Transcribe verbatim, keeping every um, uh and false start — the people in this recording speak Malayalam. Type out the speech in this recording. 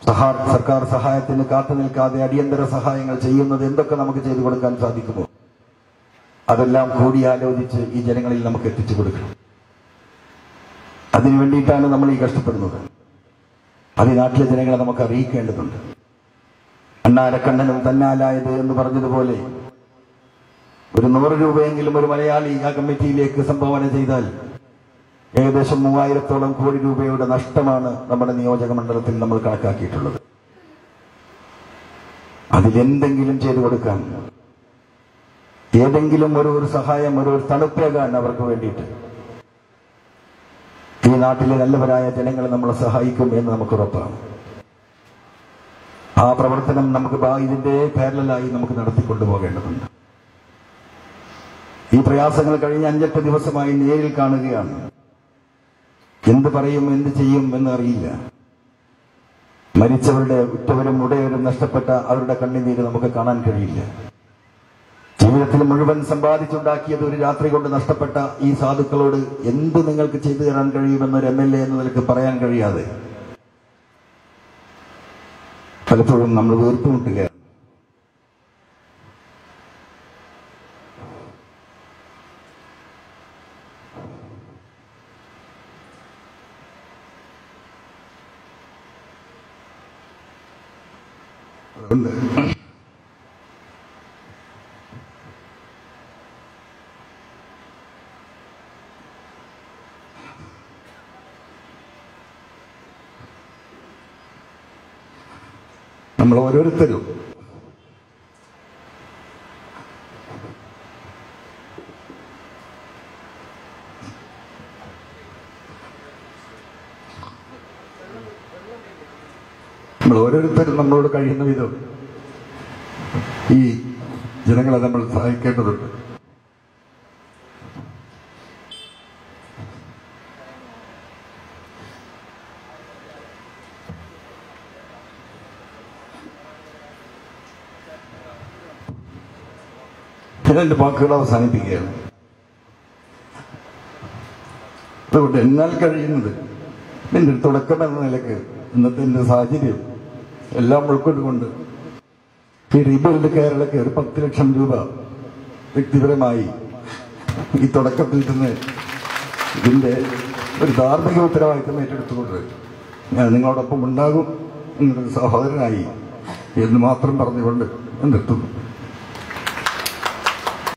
സർക്കാർ സഹായത്തിന് കാത്തു നിൽക്കാതെ അടിയന്തര സഹായങ്ങൾ ചെയ്യുന്നത് എന്തൊക്കെ നമുക്ക് ചെയ്തു കൊടുക്കാൻ സാധിക്കുമോ അതെല്ലാം കൂടിയാലോചിച്ച് ഈ ജനങ്ങളിൽ നമുക്ക് എത്തിച്ചു കൊടുക്കണം. അതിനു വേണ്ടിയിട്ടാണ് നമ്മൾ ഈ കഷ്ടപ്പെടുന്നത്. അത് ഈ നാട്ടിലെ ജനങ്ങളെ നമുക്ക് അറിയിക്കേണ്ടതുണ്ട്. അണ്ണാരക്കണ്ണനും തന്നാലായത് എന്ന് പറഞ്ഞതുപോലെ ഒരു നൂറ് രൂപയെങ്കിലും ഒരു മലയാളി ആ കമ്മിറ്റിയിലേക്ക് സംഭാവന ചെയ്താൽ ഏകദേശം മൂവായിരത്തോളം കോടി രൂപയുടെ നഷ്ടമാണ് നമ്മുടെ നിയോജക മണ്ഡലത്തിൽ നമ്മൾ കണക്കാക്കിയിട്ടുള്ളത്. അതിലെന്തെങ്കിലും ചെയ്തു കൊടുക്കാൻ, ഏതെങ്കിലും ഒരു ഒരു സഹായം, ഒരു ഒരു തണുപ്പേകാൻ അവർക്ക് വേണ്ടിയിട്ട് ഈ നാട്ടിലെ നല്ലവരായ ജനങ്ങളെ നമ്മളെ സഹായിക്കും എന്ന് നമുക്ക് ഉറപ്പാണ്. ആ പ്രവർത്തനം നമുക്ക് ഇതിന്റെ പാരലലായി നമുക്ക് നടത്തിക്കൊണ്ടുപോകേണ്ടതുണ്ട്. ഈ പ്രയാസങ്ങൾ കഴിഞ്ഞ അഞ്ചെട്ട് ദിവസമായി നേരിൽ കാണുകയാണ്. എന്ത് പറയും, എന്ത് ചെയ്യും എന്നറിയില്ല. മരിച്ചവരുടെ ഉറ്റവരും ഉടയവരും നഷ്ടപ്പെട്ട അവരുടെ കണ്ണുനീര് നമുക്ക് കാണാൻ കഴിയില്ല. ജീവിതത്തിൽ മുഴുവൻ സമ്പാദിച്ചുണ്ടാക്കിയത് ഒരു രാത്രി കൊണ്ട് നഷ്ടപ്പെട്ട ഈ സാധുക്കളോട് എന്ത് നിങ്ങൾക്ക് ചെയ്തു തരാൻ കഴിയുമെന്നൊരു എം എൽ എ എന്ന നിലക്ക് പറയാൻ കഴിയാതെ പലപ്പോഴും നമ്മൾ വീർപ്പുമുട്ടുകയാണ്. അതുകൊണ്ട് നമ്മൾ ഓരോരുത്തരും നമ്മൾ ഓരോരുത്തരും നമ്മളോട് കഴിയുന്ന വിധം ഈ ജനങ്ങളെ നമ്മൾ സഹായിക്കേണ്ടതുണ്ട്. ഞാൻ എന്റെ വാക്കുകൾ അവസാനിപ്പിക്കുകയാണ്. അതുകൊണ്ട് എന്നാൽ കഴിയുന്നത് എന്റെ തുടക്കം എന്ന നിലക്ക് ഇന്നത്തെ എന്റെ സാഹചര്യം എല്ലാം ഉൾക്കൊണ്ടുകൊണ്ട് ഈ റീബിൽഡ് കേരളക്ക് ഒരു പത്ത് ലക്ഷം രൂപ വ്യക്തിപരമായി ഈ തുടക്കത്തിൽ തന്നെ ഇതിന്റെ ഒരു ധാർമ്മിക ഉത്തരവാദിത്തം ഏറ്റെടുത്തുകൊണ്ട് ഞാൻ നിങ്ങളോടൊപ്പം ഉണ്ടാകും എന്നൊരു സഹോദരനായി എന്ന് മാത്രം പറഞ്ഞുകൊണ്ട് നിർത്തുന്നു.